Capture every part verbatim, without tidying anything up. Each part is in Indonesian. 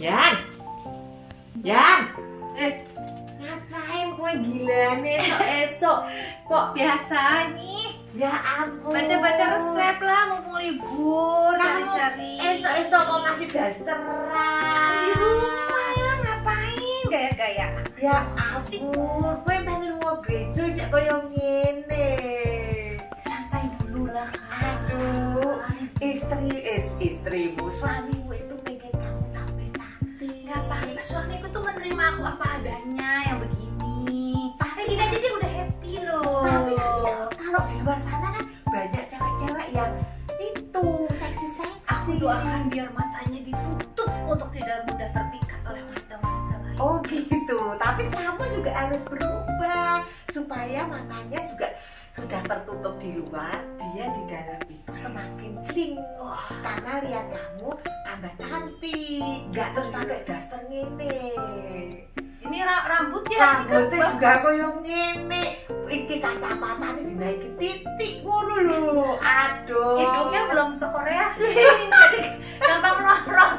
Yan, Yan, eh ngapain kowe gila nih esok-esok kok Biasa nih, ya ampun baca-baca resep lah, mumpung libur, cari-cari. esok-esok kok masih dasteran Di rumah ya, ngapain gaya-gaya? ya ampun kowe pengen lunga gereja sik koyo ngene. Santai dulu lah Kak. Aduh, istri is istrimu, suamimu itu pengen kamu tampil cantik. Gak apa-apa, suamiku tuh menerima aku apa adanya yang begini. Kayak gini aja dia udah happy loh. Tapi ya, kalau di luar sana kan banyak cewek-cewek yang itu seksi-seksi. Aku doakan biar matanya ditutup untuk tidak mudah terpikat oleh wanita-wanita lain. Oh gitu, tapi kamu juga harus berubah supaya matanya juga sudah tertutup di luar, dia di dalam itu semakin cling. Wah, Karena lihat kamu tambah cantik, nggak terus pakai daster ngene. ini ra- rambutnya Rambutnya juga koyo ngene. Iki kacamata ini dinaikin titik ngono lho. Aduh. hidungnya belum ke Korea sih, jadi gampang melorot.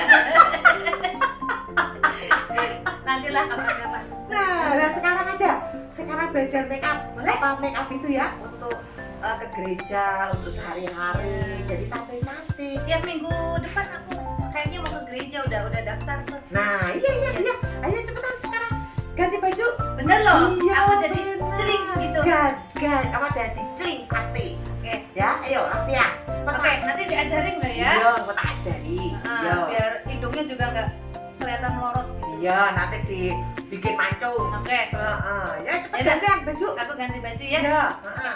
Nantilah kapan-kapan. Nah, nah sekarang aja. Sekarang belajar make up. Boleh? Apa make up itu ya untuk uh, ke gereja, untuk sehari-hari. Jadi tampil cantik. Tiap minggu depan aku kayaknya mau ke gereja, udah udah daftar tuh. Nah, iya iya iya. Ayo cepetan sekarang. Ganti baju. Bener loh, Iya, aku jadi bener. celing gitu. Gad, gad. Apa jadi celing pasti. Oke, Ya, ayo latihan. Cepetan. oke, nanti diajarin nggak ya? Iya, aku tak ajari. Ah, Iya. biar hidungnya juga nggak kelihatan melorot. Iya, nanti dibikin mancung. Oke, Heeh. Ya cepet Yaudah. gantian baju. aku ganti baju ya. Iya, heeh.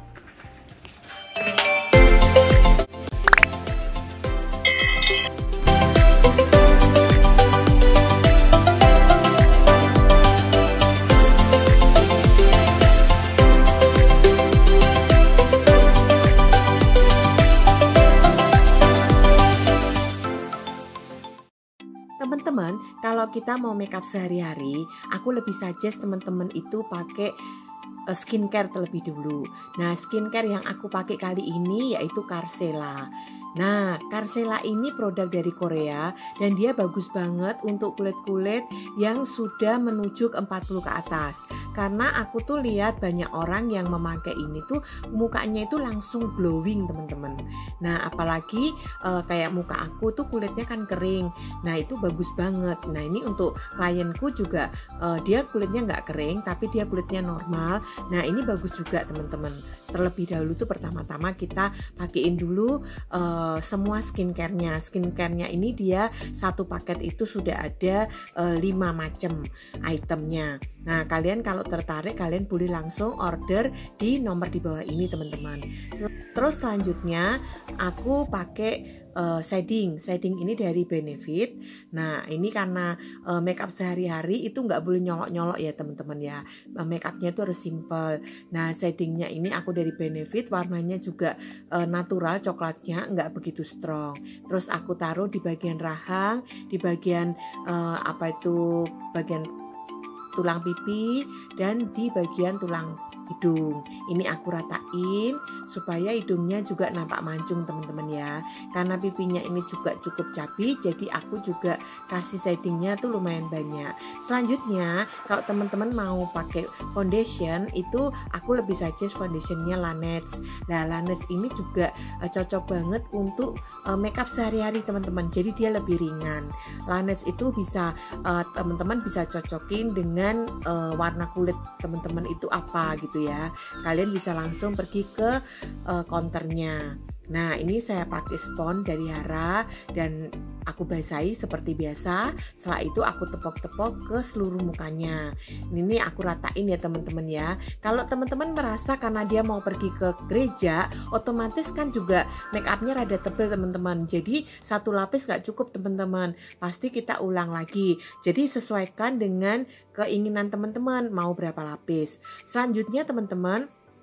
Teman-teman, kalau kita mau makeup sehari-hari, aku lebih suggest teman-teman itu pakai uh, skincare terlebih dulu. Nah, skincare yang aku pakai kali ini yaitu Carcela. Nah, Carcela ini produk dari Korea dan dia bagus banget untuk kulit-kulit yang sudah menuju ke empat puluh ke atas. Karena aku tuh lihat banyak orang yang memakai ini tuh mukanya itu langsung glowing, teman-teman. Nah, apalagi uh, kayak muka aku tuh kulitnya kan kering. Nah, itu bagus banget. Nah, ini untuk klienku juga uh, dia kulitnya nggak kering tapi dia kulitnya normal. Nah, ini bagus juga, teman-teman. Terlebih dahulu tuh pertama-tama kita pakein dulu uh, semua skincare-nya. Skincare-nya ini dia satu paket itu sudah ada uh, lima macam itemnya. Nah, kalian kalau tertarik kalian boleh langsung order di nomor di bawah ini, teman-teman. Terus selanjutnya aku pakai uh, shading. Shading ini dari Benefit. Nah, ini karena uh, makeup sehari-hari itu nggak boleh nyolok-nyolok ya, teman-teman ya. Uh, makeupnya itu harus simple. Nah, shadingnya ini aku dari Benefit, warnanya juga uh, natural, coklatnya nggak begitu strong. Terus aku taruh di bagian rahang, di bagian uh, apa itu bagian tulang pipi dan di bagian tulang hidung. Ini aku ratain supaya hidungnya juga nampak mancung, teman-teman ya. Karena pipinya ini juga cukup cabi, jadi aku juga kasih shadingnya tuh lumayan banyak. Selanjutnya, kalau teman-teman mau pakai foundation, itu aku lebih suggest foundationnya Laneige. Nah, Laneige ini juga uh, cocok banget untuk uh, makeup sehari-hari, teman-teman. Jadi dia lebih ringan. Laneige itu bisa uh, teman-teman bisa cocokin dengan uh, warna kulit teman-teman itu apa gitu ya. Kalian bisa langsung pergi ke uh, counternya. Nah, ini saya pakai spons dari Hara dan aku basahi seperti biasa. Setelah itu aku tepok-tepok ke seluruh mukanya. Ini aku ratain ya, teman-teman ya. Kalau teman-teman merasa karena dia mau pergi ke gereja, otomatis kan juga make upnya rada tebal, teman-teman. Jadi satu lapis gak cukup, teman-teman. Pasti kita ulang lagi. Jadi sesuaikan dengan keinginan teman-teman mau berapa lapis. Selanjutnya, teman-teman,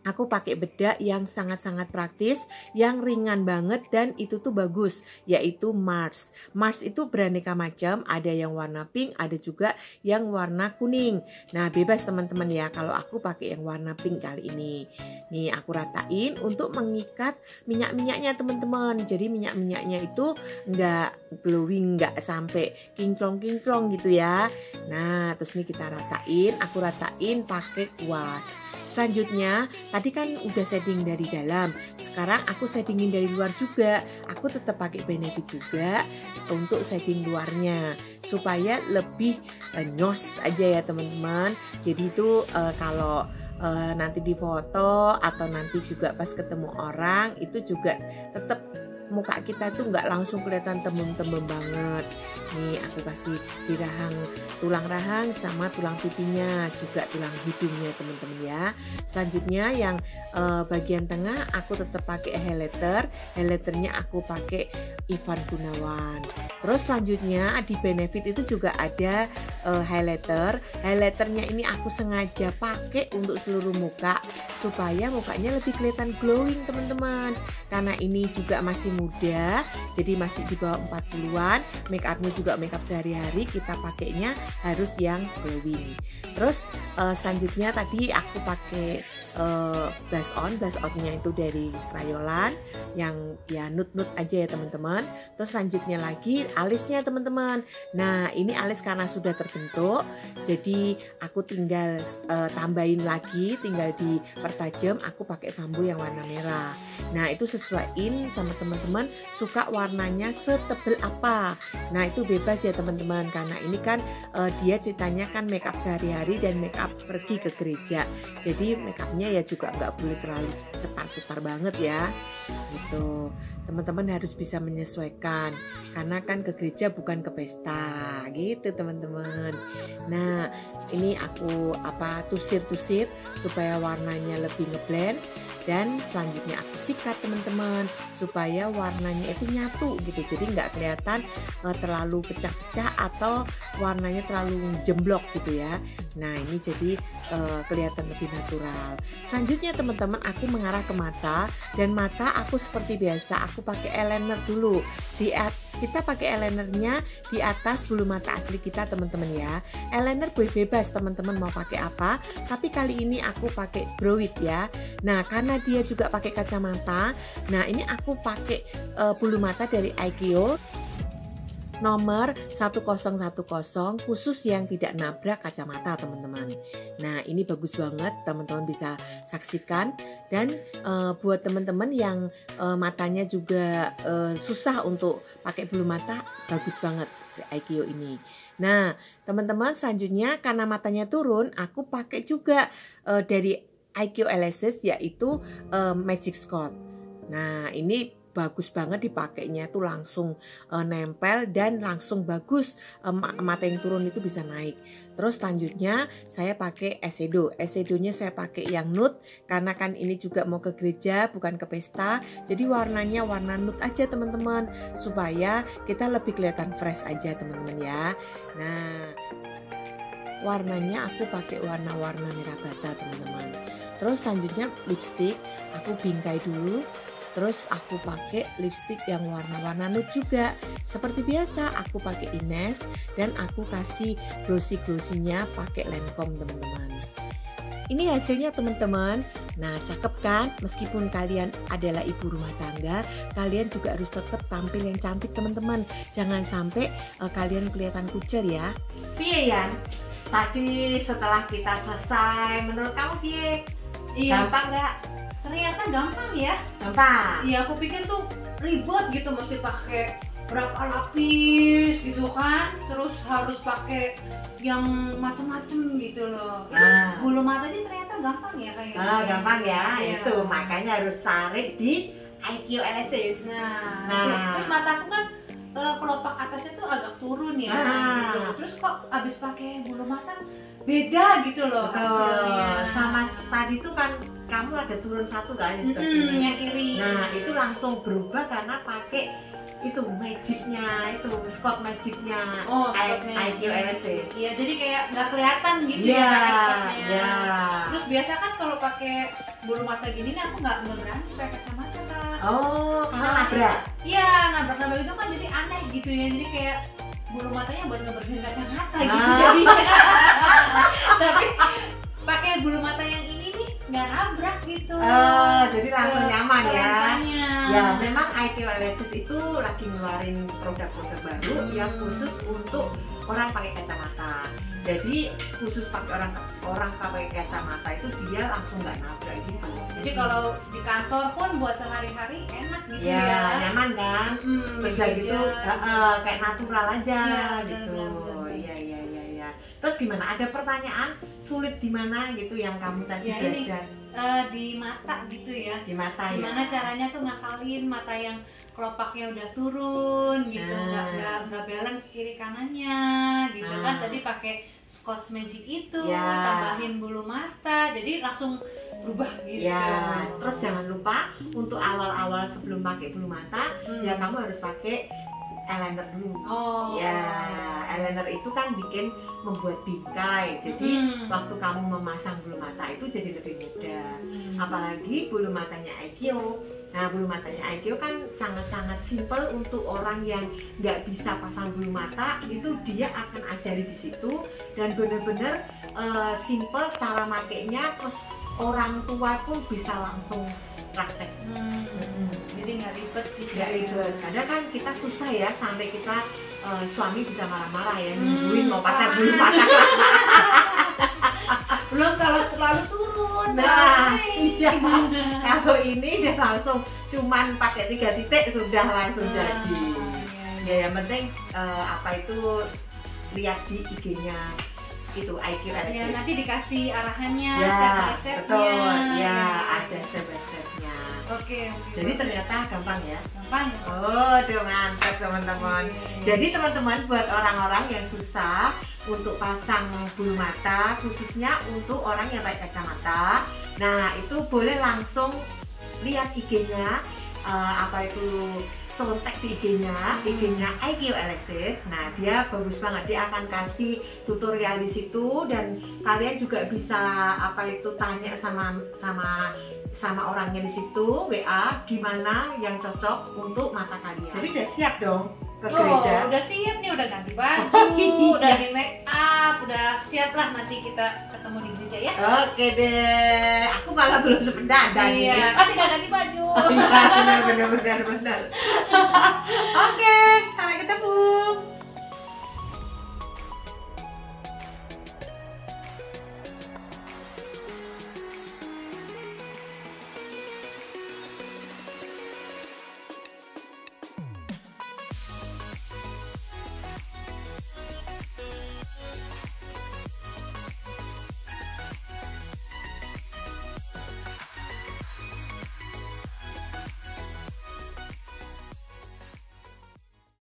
aku pakai bedak yang sangat-sangat praktis, yang ringan banget dan itu tuh bagus, yaitu Mars. Mars itu beraneka macam, ada yang warna pink, ada juga yang warna kuning. Nah, bebas teman-teman ya kalau aku pakai yang warna pink kali ini. Nih, aku ratain untuk mengikat minyak-minyaknya teman-teman. Jadi minyak-minyaknya itu enggak glowing, enggak sampai kinclong-kinclong gitu ya. Nah, terus nih kita ratain, aku ratain pakai kuas. Selanjutnya, tadi kan udah shading dari dalam. Sekarang aku shadingin dari luar juga. Aku tetap pakai Benefit juga untuk shading luarnya supaya lebih uh, nyos aja ya teman-teman. Jadi itu uh, kalau uh, nanti di foto atau nanti juga pas ketemu orang itu juga tetap muka kita tuh nggak langsung kelihatan tembem-tembem banget. Nih aku kasih di rahang, tulang rahang sama tulang pipinya, juga tulang hidungnya teman-teman ya. Selanjutnya yang eh, bagian tengah aku tetap pakai highlighter. Highlighternya aku pakai Ivan Gunawan. Terus selanjutnya di Benefit itu juga ada eh, highlighter. Highlighternya ini aku sengaja pakai untuk seluruh muka supaya mukanya lebih kelihatan glowing teman-teman. Karena ini juga masih muda, jadi masih di bawah empat puluhan, make upnya juga make up sehari-hari, kita pakainya harus yang glowing. Terus uh, selanjutnya tadi aku pakai uh, blush on, blush onnya itu dari Crayolan yang ya nude-nude aja ya teman-teman. Terus selanjutnya lagi alisnya teman-teman. Nah ini alis karena sudah terbentuk, jadi aku tinggal uh, tambahin lagi, tinggal dipertajam. Aku pakai bambu yang warna merah. Nah itu sesuaiin sama teman-teman suka warnanya setebal apa. Nah itu bebas ya teman-teman, karena ini kan uh, dia ceritanya kan make up sehari-hari dan make up pergi ke gereja. Jadi make upnya ya juga nggak boleh terlalu cetar-cetar banget ya. Gitu. Teman-teman harus bisa menyesuaikan karena kan ke gereja bukan ke pesta gitu teman-teman. Nah ini aku apa tusir-tusir supaya warnanya lebih ngeblend. Dan selanjutnya aku sikat teman-teman supaya warnanya itu nyatu gitu, jadi nggak kelihatan uh, terlalu pecah-pecah atau warnanya terlalu jemblok gitu ya. Nah ini jadi uh, kelihatan lebih natural. Selanjutnya teman-teman aku mengarah ke mata, dan mata aku seperti biasa aku pakai eyeliner dulu. Di kita pakai eyelinernya di atas bulu mata asli kita teman-teman ya. Eyeliner boleh bebas teman-teman mau pakai apa, tapi kali ini aku pakai Brow It ya. Nah karena dia juga pakai kacamata, nah ini aku pakai uh, bulu mata dari Aikio nomor satu nol satu nol khusus yang tidak nabrak kacamata teman-teman. Nah ini bagus banget, teman-teman bisa saksikan. Dan uh, buat teman-teman yang uh, matanya juga uh, susah untuk pakai bulu mata, bagus banget Aikio ini. Nah teman-teman selanjutnya karena matanya turun, aku pakai juga uh, dari Aikio Lashes yaitu uh, Magic Scott. Nah ini bagus banget dipakainya tuh langsung uh, nempel dan langsung bagus, uh, mata yang turun itu bisa naik. Terus selanjutnya saya pakai eyeshadow. Eyeshadownya saya pakai yang nude karena kan ini juga mau ke gereja bukan ke pesta. Jadi warnanya warna nude aja teman-teman supaya kita lebih kelihatan fresh aja teman-teman ya. Nah warnanya aku pakai warna-warna merah bata teman-teman. Terus selanjutnya lipstick aku bingkai dulu. Terus aku pakai lipstick yang warna-warna nude juga. Seperti biasa aku pakai Ines dan aku kasih glossy-glossy-nya pakai Lancome teman-teman. Ini hasilnya teman-teman. Nah cakep kan? Meskipun kalian adalah ibu rumah tangga, kalian juga harus tetap tampil yang cantik teman-teman. Jangan sampai uh, kalian kelihatan kucel ya. Piye Yan? Tadi setelah kita selesai, menurut kamu piye? Iya. Gampang nggak? Ternyata gampang ya. Gampang. Iya aku pikir tuh ribet gitu, mesti pakai berapa lapis gitu kan, terus harus pakai yang macem-macem gitu loh. Nah. Bulu mata aja ternyata gampang ya kayaknya. Ah, gampang ya. Iya. Itu makanya harus cari di Aikio Lashes. Nah, Nah. terus mataku kan uh, kelopak atasnya tuh agak turun ya. Ah. Gitu. Terus kok abis pakai bulu mata beda gitu loh hasilnya. Sama tadi tuh kan kamu ada turun satu kan yang sebelah Hmm, kiri. yang kiri. Nah itu langsung berubah karena pakai itu magicnya, itu Scott magicnya. Oh, Scott Magic. Aikio Lashes. Iya, jadi kayak nggak kelihatan gitu Iya, ya pakai spotnya. iya. Terus biasa kan kalau pakai bulu mata gini nih aku nggak nggak berani pakai kacamata Kak. Oh, karena Nah, nabrak. Iya, nabrak-nabrak itu kan jadi aneh gitu ya. Jadi kayak bulu matanya buat ngebersihin kacamata gitu Ah. jadinya. Tapi pakai bulu mata yang ini nih nggak nabrak gitu. Oh, jadi langsung Ke- nyaman ke ya. lensanya. Ya, memang I Q Lashes itu lagi ngeluarin produk-produk baru Hmm. yang khusus untuk orang pakai kacamata. Jadi khusus pakai orang orang pakai kacamata itu dia langsung nggak nabrak gitu. Jadi kalau di kantor pun buat sehari-hari enak gitu ya, ya. nyaman kan? Hmm, Terus udah gitu, heeh, kayak natural aja Iya, gitu. benar-benar. Iya, iya, iya, iya. Terus gimana? Ada pertanyaan sulit di mana gitu yang kamu tadi Ya, ini. belajar Eh, di mata gitu ya. di mata Gimana ya? caranya tuh ngakalin mata yang kelopaknya udah turun gitu, Nah. nggak nggak nggak balance kiri kanannya gitu Nah. kan. Tadi pakai Scotch Magic itu, Ya. tambahin bulu mata, jadi langsung berubah gitu. Ya, terus jangan lupa untuk awal-awal sebelum pakai bulu mata, Hmm. ya kamu harus pakai eyeliner dulu. Oh. Ya, eyeliner itu kan bikin membuat bingkai. Jadi Hmm. waktu kamu memasang bulu mata itu jadi lebih mudah. Hmm. Apalagi bulu matanya I Q. Nah, bulu matanya I Q kan sangat-sangat simpel untuk orang yang nggak bisa pasang bulu mata, itu dia akan ajari di situ dan bener-bener eh, simpel cara makainya, terus orang tua pun bisa langsung praktek. Hmm. Mm-mm. Jadi nggak ribet gitu. Nggak ribet. Kadang kan kita susah ya sampai kita eh, suami bisa marah-marah ya, Hmm, nungguin mau pasang kan. bulu mata. Belum kalau terlalu turun. Nah, Hai. iya. Kalau ini dia langsung cuman pakai tiga titik sudah langsung Nah, jadi. iya, iya. Ya yang penting eh, apa itu lihat di I G-nya itu I Q Ya, Lashes. nanti dikasih arahannya, Ya, step by stepnya. betul. Ya, Iya. ada step by stepnya. Oke, oke. Jadi bagus. ternyata gampang ya. gampang. Oh, tuh mantap teman-teman. Oke. Jadi teman-teman buat orang-orang yang susah untuk pasang bulu mata, khususnya untuk orang yang pakai kacamata, nah itu boleh langsung lihat I G-nya, eh, apa itu contek di I G-nya, I G-nya I Q Lashes. Nah dia bagus banget, dia akan kasih tutorial di situ dan kalian juga bisa apa itu tanya sama sama sama orangnya di situ W A gimana yang cocok untuk mata kalian. Jadi udah siap dong ke Tuh, gereja. udah siap nih, udah ganti baju, Oh, iya. udah di make up, udah siap lah nanti kita ketemu di gereja ya. Oke deh, aku malah belum sepeda dan Iya, kan tidak ganti baju. benar benar benar benar. Oke, sampai ketemu.